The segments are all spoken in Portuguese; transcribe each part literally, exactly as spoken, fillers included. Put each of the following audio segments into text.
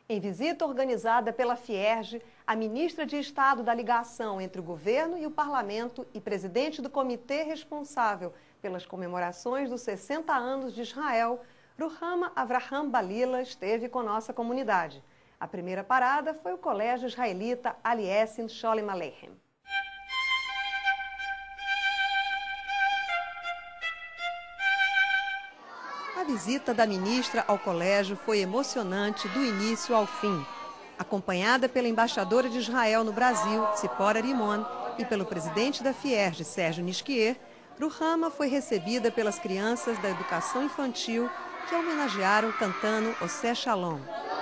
Em visita organizada pela Fierj, a ministra de Estado da Ligação entre o governo e o parlamento e presidente do comitê responsável pelas comemorações dos sessenta anos de Israel, Ruhama Avraham-Ballila, esteve com nossa comunidade. A primeira parada foi o colégio israelita Aliesin Sholem Aleichem. A visita da ministra ao colégio foi emocionante do início ao fim. Acompanhada pela embaixadora de Israel no Brasil, Tzipora Rimon, e pelo presidente da Fierj, Sérgio Nisquier, Ruhama foi recebida pelas crianças da educação infantil que a homenagearam cantando Oseh Shalom.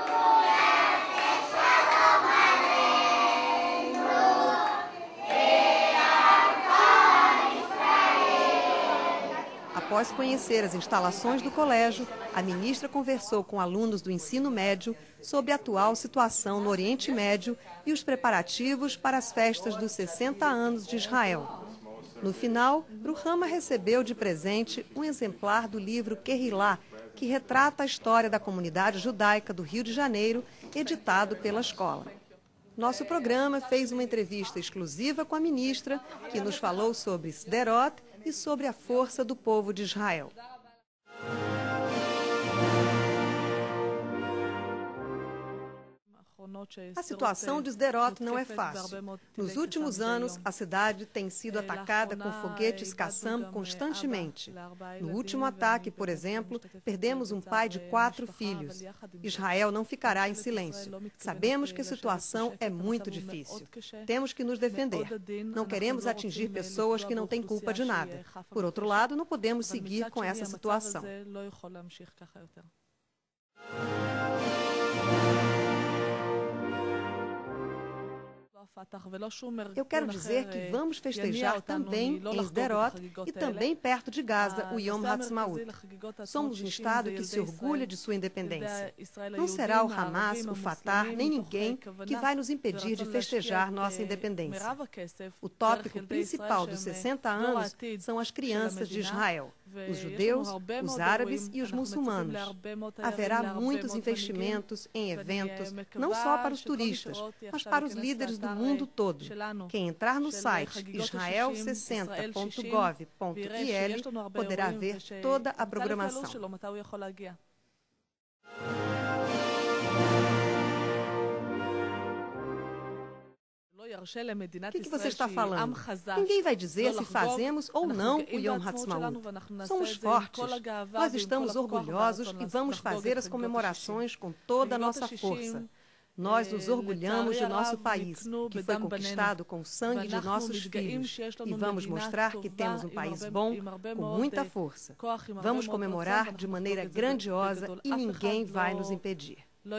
Após conhecer as instalações do colégio, a ministra conversou com alunos do ensino médio sobre a atual situação no Oriente Médio e os preparativos para as festas dos sessenta anos de Israel. No final, Ruhama recebeu de presente um exemplar do livro Kehillah, que retrata a história da comunidade judaica do Rio de Janeiro, editado pela escola. Nosso programa fez uma entrevista exclusiva com a ministra, que nos falou sobre Sderot e sobre a força do povo de Israel. A situação de Sderot não é fácil. Nos últimos anos, a cidade tem sido atacada com foguetes Qassam constantemente. No último ataque, por exemplo, perdemos um pai de quatro filhos. Israel não ficará em silêncio. Sabemos que a situação é muito difícil. Temos que nos defender. Não queremos atingir pessoas que não têm culpa de nada. Por outro lado, não podemos seguir com essa situação. Eu quero dizer que vamos festejar também em Sderot e também perto de Gaza o Yom Ha'atzmaut. Somos um Estado que se orgulha de sua independência. Não será o Hamas, o Fatah, nem ninguém que vai nos impedir de festejar nossa independência. O tópico principal dos sessenta anos são as crianças de Israel, os judeus, os árabes e os muçulmanos. Haverá muitos investimentos em eventos, não só para os turistas, mas para os líderes do mundo todo. Quem entrar no site israel sessenta ponto gov ponto il poderá ver toda a programação. O que, que você está falando? Ninguém vai dizer se fazemos ou não o Yom Ha'atzmaut. Somos fortes. Nós estamos orgulhosos e vamos fazer as comemorações com toda a nossa força. Nós nos orgulhamos de nosso país, que foi conquistado com o sangue de nossos filhos, e vamos mostrar que temos um país bom, com muita força. Vamos comemorar de maneira grandiosa e ninguém vai nos impedir.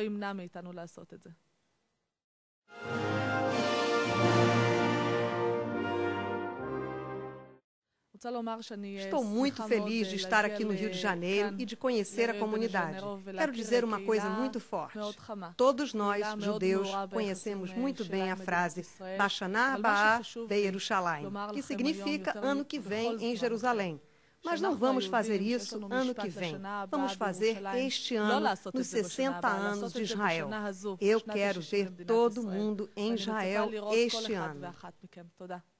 Estou muito feliz de estar aqui no Rio de Janeiro e de conhecer a comunidade. Quero dizer uma coisa muito forte. Todos nós, judeus, conhecemos muito bem a frase Bashana Haba'ah Be'Yerushalayim, que significa ano que vem em Jerusalém. Mas não vamos fazer isso ano que vem. Vamos fazer este ano, nos sessenta anos de Israel. Eu quero ver todo mundo em Israel este ano.